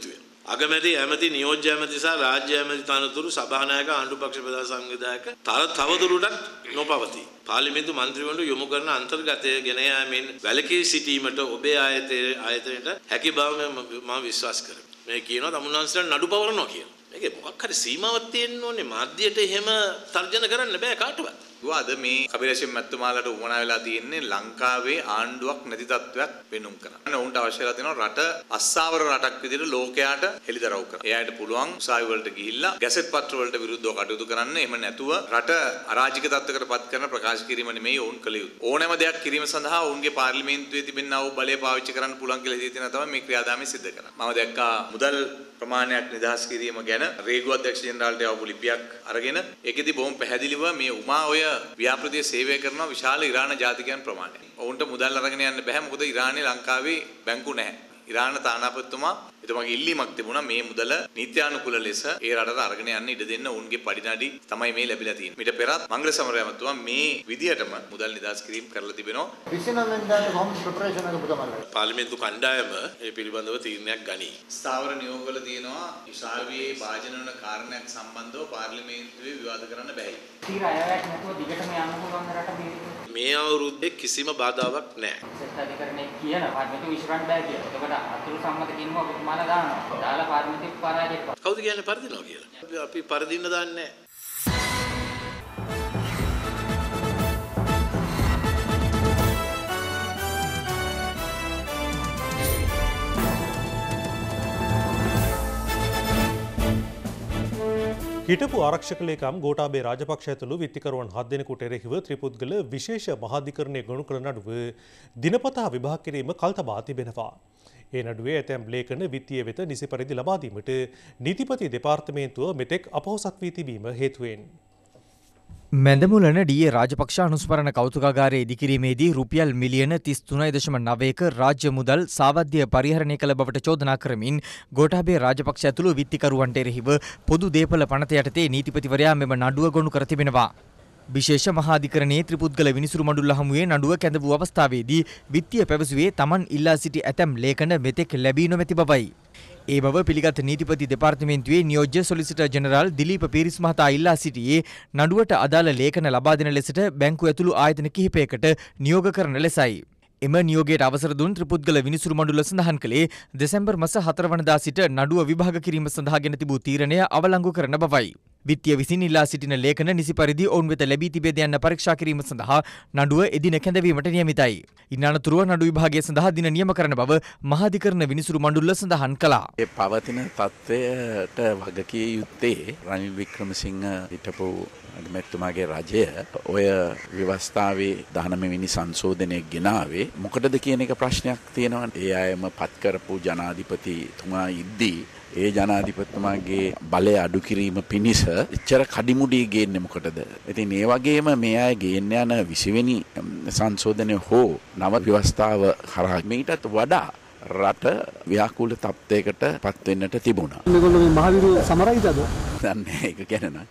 අගමැති ඇමති නියෝජ්‍ය ඇමති සහ රාජ්‍ය ඇමති තනතුරු සභානායක ආණ්ඩු පක්ෂ ප්‍රධාන සංවිධායක තවදුරටත් නොපවතී. පාර්ලිමේන්තු මන්ත්‍රීවරුන්ට යොමු කරන අන්තර්ගතය ගෙන යාමෙන් වැළකී සිටීමට ඔබේ ආයතනයට හැකි බව මම විශ්වාස කරමි. මේ කියනවා තමුන්වන්සලා නඩු පවරනවා කියලා. මේකේ මොකක් හරි සීමාවක් තියෙන්න ඕනේ. මාධ්‍යයට එහෙම තර්ජන කරන්න බෑ කාටවත්. අද මේ කබිරසින් මැතිතුමාලට උවමනා වෙලා තියෙන්නේ ලංකාවේ ආණ්ඩුවක් නැති තත්වයක් වෙනුම් කරන්න. ඔවුන්ට අවශ්‍ය වෙලා තියෙනවා රට අස්සාවර රටක් විදිහට ලෝකයට හෙළිදරව් කරන්න. එයාට පුළුවන් උසාවි වලට ගිහිල්ලා ගැසට් පත්‍ර වලට විරුද්ධව කටයුතු කරන්න. එහෙම නැතුව රට අරාජික තත්වයකට පත් කරන ප්‍රකාශ කිරීම නෙමෙයි ඔවුන් කළ යුතු. ඕනෑම දෙයක් කිරීම සඳහා ඔවුන්ගේ පාර්ලිමේන්තුවේ තිබෙනා වූ බලය පාවිච්චි කරන්න පුළුවන් කියලා හිතන තමයි මේ ක්‍රියාදාමය සිදු කරන්නේ. මම දැක්කා මුදල් ප්‍රමාණයක් නිදහස් කිරීම ගැන රේගු අධ්‍යක්ෂ ජෙනරාල්ට යවපු ලිපියක් අරගෙන ඒකෙදි බොහොම පැහැදිලිව මේ උමා ඔය ව්‍යාපෘතිය සේවය කරන විශාල ඉරාන ජාතිකයන් ප්‍රමාණයක්. ඔවුන්ට මුදල් අරගෙන යන්න බෑ මොකද ඉරානයේ ලංකාවේ බැංකු නැහැ. ඉරාන තානාපතිතුමා එතුමාගේ ඉල්ලීමක් තිබුණා මේ මුදල නීත්‍යානුකූල ලෙස ඒ රටට අරගෙන යන්න ඉඩ දෙන්න ඔවුන්ගේ පඩිනඩි තමයි මේ ලැබිලා තියෙන්නේ. ඊට පෙරත් මංගල සමරය ඇමතුමා මේ විදියටම මුදල් නිදහස් කිරීම කරලා තිබෙනවා. පාර්ලිමේන්තු කණ්ඩායම මේ පිළිබඳව තීරණයක් ගනී. ස්ථාවර නියෝගවල තියෙනවා ඉසාවියේ වාජන වන කාරණයක් සම්බන්ධව පාර්ලිමේන්තුවේ විවාද කරන්න බැහැ. තීර අයවැයක් නැතුව දිගටම යන්න පුළුවන් රට මේ අවුරුද්දේ කිසිම බාධාවක් නැහැ. සත්‍යාධිකරණයේ කියන පාර්ලිමේන්තුව විශ්රාම බෑ කියලා. ඒකට අතුරු සම්මත කිනුම ඔබතුමාලා දානවා. දාලා පාර්ලිමේන්තුවේ පරාජය කරනවා. කවුද කියන්නේ පරදිනවා කියලා? අපි පරදින්න දාන්නේ නැහැ. හිටපු ආරක්ෂක ලේකම් ගෝඨාභය රාජපක්ෂ ඇතුළු විත්තිකරුවන් 7 දෙනෙකුට එරෙහිව ත්‍රිපුද්ගල විශේෂ මහාධිකරණයේ ගොනු කළ නඩුව දිනපතා විභාග කිරීම කල්තබා තිබෙනවා. ඒ නඩුවේ ඇතැම් ලේඛන විත්තිය වෙත නිසි පරිදි ලබා දීමට නීතිපති දෙපාර්තමේන්තුව මෙතෙක් අපොහොසත් වී තිබීම හේතුවෙන් මැදමුලන ඩීයේ රාජපක්ෂ අනුස්මරණ කෞතුකාගාරයේ ඉදිකිරීමේදී රුපියල් මිලියන 33.9ක රාජ්‍ය මුදල් සාවද්‍ය පරිහරණය කළ බවට චෝදනා කරමින් ගෝඨාභය රාජපක්ෂ ඇතුළු විත්තිකරුවන්ට එරෙහිව පොදු දේපල පනත යටතේ නීතිපතිවරයා මෙම නඩුව ගොනු කර තිබෙනවා. විශේෂ මහාධිකරණයේ ත්‍රිපුද්ගල විනිසුරු මඬුල්ල හමුවේ නඩුව කැඳ වූ අවස්ථාවේදී විත්තිය පැවසුවේ Taman ඉල්ලා සිටි ඇතැම් ලේඛන මෙතෙක් ලැබී නොමැති බවයි. ඒ බව පිළිගත් නීතිපති දෙපාර්තමේන්තුවේ නියෝජ්‍ය සොලිසිටර් ජෙනරාල් දිලීප පීරිස් මහතා ඉල්ලා සිටියේ නඩුවට අදාළ ලේඛන ලබා දෙන ලෙසට බැංකුව ඇතුළු ආයතන කිහිපයකට නියෝග කරන ලෙසයි. එම නියෝගයට අවසර දුන් ත්‍රිපුද්ගල විනිසුරු මඬුල්ල සඳහන් කළේ දෙසැම්බර් මාස 4 වනදා සිට නඩුව විභාග කිරීම සඳහා ගෙන තිබූ තීරණය අවලංගු කරන බවයි. විත්තිය විසින් ඉල්ලා සිටින ලේඛන නිසි පරිදි ඔවුන් වෙත ලැබී තිබේද යන්න පරීක්ෂා කිරීම සඳහා නඩුව එදින කැඳවීමට නියමිතයි. ඉන් අනතුරුව නඩු විභාගය සඳහා දින නියම කරන බව මහාධිකරණ විනිසුරු මඬුල්ල සඳහන් කළා. ඒ පවතින තත්ත්වයට වගකිය යුත්තේ රනිල් වික්‍රමසිංහ හිටපු අගමැතිතුමාගේ රජය ඔය ව්‍යවස්ථාවේ 19 වෙනි සංශෝධනය ගෙනාවේ මොකටද කියන එක ප්‍රශ්නයක් තියෙනවා. ඒ අයම පත් කරපු ජනාධිපතිතුමා ඉද්දී ඒ ජනාධිපතිතුමාගේ බලය අඩු කිරීම පිණිස එච්චර කඩිමුඩි ගේන්නේ මොකටද? ඉතින් ඒ වගේම මේ අය ගේන්න යන 20 වෙනි සංශෝධනය හෝ නව ව්‍යවස්ථාව හරහා මේකටත් වඩා රට ව්‍යාකූල තත්ත්වයකට පත් වෙන්නට තිබුණා. මේගොල්ලෝ මේ මහවිරු සමරයිදද? දන්නේ ඒක ගැන නෑ.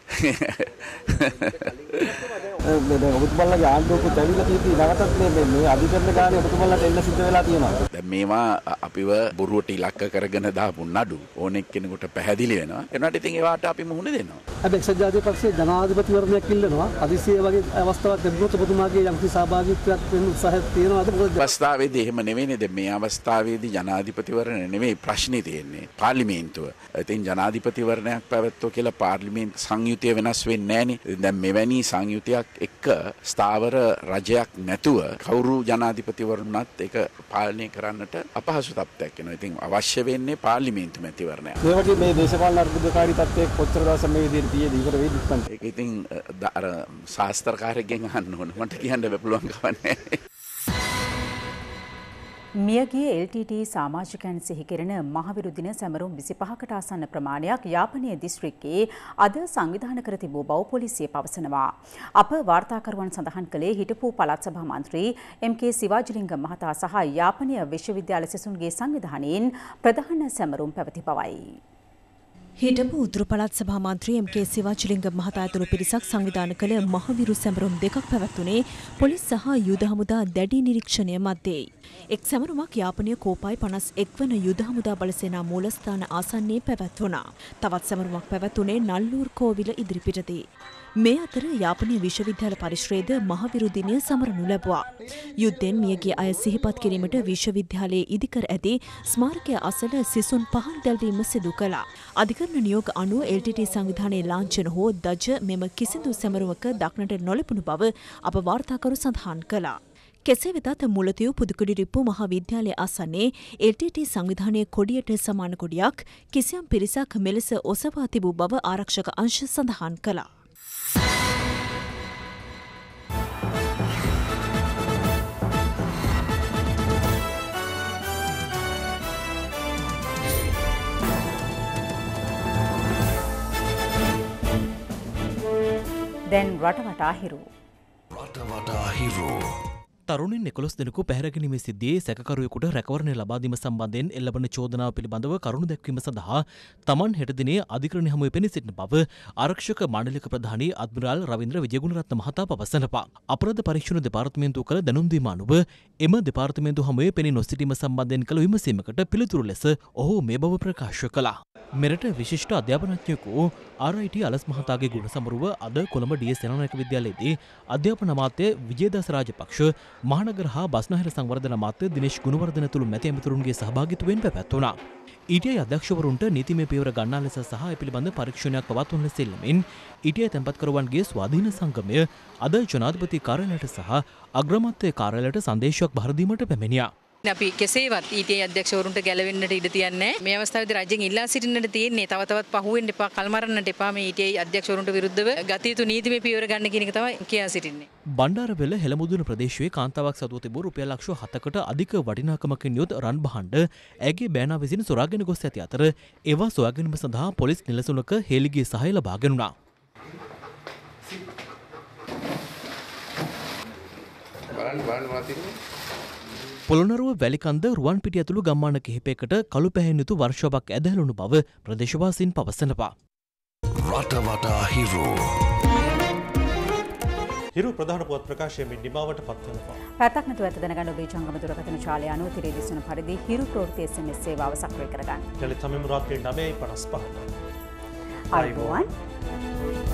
ඔබතුමාලගේ ආණ්ඩුවකුත් ඇවිල්ලා තියෙද්දි නැවතත් මේ අධිකරණ ගානේ ඔබතුමාලට එන්න සිද්ධ වෙලා තියෙනවා. දැන් මේවා අපිව බොරුවට ඉලක්ක කරගෙන දාපු නඩු ඕනෙක් කෙනෙකුට පැහැදිලි වෙනවා. ඒනට ඉතින් ඒවට අපි මුහුණ දෙනවා. හැබැයි එක්සත් ජාතික පක්ෂයේ ජනාධිපතිවරණයක් ඉල්ලනවා. හදිසියේ වගේ අවස්ථාවක් ලැබුණොත් ඔබතුමාගේ යම්කිසි සහභාගීත්වයක් වෙන්න උත්සාහයක් තියෙනවද? මොකද අවස්ථාවේදී එහෙම නෙවෙයිනේ. දැන් මේ අවස්ථාවේදී ජනාධිපතිවරණ නෙවෙයි ප්‍රශ්නේ තියෙන්නේ. පාර්ලිමේන්තුව. ඉතින් ජනාධිපතිවරණයක් පැවැත්වුවා කියලා පාර්ලිමේන්තු සංයුතිය වෙනස් වෙන්නේ නැහනේ. දැන් මෙවැනි සංයුතියක් එක්ක ස්ථාවර රජයක් නැතුව කවුරු ජනාධිපතිවරුණත් ඒක පාලනය කරන්නට අපහසු තත්ත්වයක් වෙනවා. ඉතින් අවශ්‍ය වෙන්නේ පාර්ලිමේන්තු මැතිවරණයක්. මේ වගේ මේ දේශපාලන අර්බුදකාරී තත්ත්වයක් කොච්චර දවසක් මේ විදිහට තියෙද ඉවර වෙයිද නැත්නම්? ඒක ඉතින් අර ශාස්ත්‍රකාරයෙක්ගෙන් අහන්න ඕන. මට කියන්න පුළුවන් කම නැහැ. මියගිය LTT සමාජිකයන් සිහි කෙරෙන මහවිරු දින සැමරුම් 25කට ආසන්න ප්‍රමාණයක් යාපනීය දිස්ත්‍රික්කයේ අද සංවිධානය කර තිබූ බව පොලිසිය පවසනවා. අප වාර්තාකරුවන් සඳහන් කළේ හිටපු පළාත් සභා මන්ත්‍රී MK සිවාජිලිංග මහතා සහ යාපනීය විශ්වවිද්‍යාල සිසුන්ගේ සංවිධානයෙන් ප්‍රධාන සැමරුම් පැවති බවයි. හිටපු උතුරු පළාත් සභා මන්ත්‍රී එම්.කේ. සිවාජිලිංග මහතා ඇතුළු පිරිසක් සංවිධානය කළ මහවිරු සැමරුම් දෙකක් පැවැත්වුණේ පොලිස් සහ යුද හමුදා දැඩි නිරීක්ෂණය මැද්දේයි. එක් සැමරුමක් යාපනීය කෝපායි 51 වන යුද හමුදා බලසේනා මූලස්ථාන ආසන්නයේ පැවැත්වුණා. තවත් සැමරුමක් පැවැත්වුණේ නල්ලූර් කෝවිල ඉදිරිපිටදී. මේ අතර යාපනීය විශ්වවිද්‍යාල පරිශ්‍රයේද මහවිරු දිනය සමරනු ලැබුවා. යුද්ධෙන් මියගිය අය සිහිපත් කිරීමට විශ්වවිද්‍යාලයේ ඉදිකර ඇති ස්මාරකය අසල සිසුන් පහන් දැල්වීම සිදු කළා. අධිකරණ නියෝග අනුව LTT සංවිධානයේ ලාංඡන හෝ දජ මෙම කිසිදු සැමරුමක දක්නට නොලැබුණු බව අප වාර්තාකරු සඳහන් කළා. කෙසේ වෙතත් මුලතිව් පුදුකුඩිරිප්පු මහාවිද්‍යාලය ආසන්නයේ LTT සංවිධානයේ කොඩියට සමාන කොඩියක් කිසියම් පිරිසක් මෙලෙස ඔසවා තිබූ බව ආරක්ෂක අංශ සඳහන් කළා. දැන් රටවටා හිරු. රටවටා හිරු. තරුණින් 11 දෙනෙකු පැහැරගැනීමේ සිද්ධියේ සැකකරුවෙකුට රැකවරණය ලබා දීම සම්බන්ධයෙන් එල්ලවන චෝදනාව පිළිබඳව කරුණු දැක්වීම සඳහා තමන් හෙට දිනේ අධිකරණ හමුවේ පෙනී සිටින බව ආරක්ෂක මණ්ඩලික ප්‍රධානී අද්මිරාල් රවීන්ද්‍ර විජේගුණරත්න මහතා පවසනවා. අපරාධ පරීක්ෂණ දෙපාර්තමේන්තුව කළ දැනුම් දීම අනුව එම දෙපාර්තමේන්තු හමුවේ පෙනී නොසිටීම සම්බන්ධයෙන් කළ විමසීමකට පිළිතුරු ලෙස ඔහු මේ බව ප්‍රකාශ කළා. මෙරට විශිෂ්ට අධ්‍යාපනඥයෙකු RIT අලස් මහතාගේ ගුණ සමරුව අද කොළඹ DS සේනානායක විද්‍යාලයේදී අධ්‍යාපන අමාත්‍ය විජේදාස රාජපක්ෂ මහනගර හා බස්නාහිර සංවර්ධන අමාත්‍ය දිනේෂ් ගුණවර්ධන තුළු මැති ඇමතුරුන්ගේ සහභාගීත්වයෙන් පැවැත්වුණා. ETI අධ්‍යක්ෂවරුන්ට නීතිමය පියවර ගන්නා ලෙස සහ ඒ පිළිබඳ පරීක්ෂණයක් පවත්වන ලෙස ඉල්ලමින් ETI තැන්පත්කරුවන්ගේ ස්වාධීන සංගමය අද ජනාධිපති කාර්යාලයට සහ අග්‍රාමාත්‍ය කාර්යාලයට සංදේශයක් බහර දීමට පැමිණියා. අපි කෙසේවත් ETI අධ්‍යක්ෂවරුන්ට ගැලවෙන්නට ඉඩ තියන්නේ නැහැ. මේ අවස්ථාවේදී රජයෙන් ඉල්ලා සිටින්නට තියෙන්නේ තව තවත් පහුවෙන්න එපා, කල්මරන්නට එපා මේ ETI අධ්‍යක්ෂවරුන්ට විරුද්ධව ගත යුතු නීතිමය පියවර ගන්න කියන එක තමයි කියා සිටින්නේ. බණ්ඩාරවෙල හෙළමුදුන ප්‍රදේශයේ කාන්තාවක් සතුව තිබූ රුපියල් ලක්ෂ 7කට අධික වටිනාකමකින් යුත් රන් භාණ්ඩ ඇගේ බෑනා විසින් සොරාගෙන ගොස් ඇති අතර ඒවා සොයා ගැනීම සඳහා පොලිස් නිලසුනක හෙළිගේ සහාය ලබා ගන්නුණා. පොළොන්නරුව වැලිකන්ද රුවන්පිටිය ඇතුළු ගම්මාන කිහිපයකට කළු පැහැයෙන් යුතු වර්ෂාවක් ඇදහැළුණු බව ප්‍රදේශවාසීන් පවසනවා. රටවටා හිරු. හිරු ප්‍රධාන පුවත් ප්‍රකාශයෙන් නිමාවට පත්වනවා. පැත්තක් නැතුව ඇත දැනගන්න ඔබේ ජංගම දුරකථන ජාලය අනුව තිරේ දිස්වන පරිදි හිරු ප්‍රවෘත්ති SMS සේවාව සක්‍රිය කරගන්න. යලිත් හමුවෙමු රාත්‍රී 9:55ට. ආයුබෝවන්.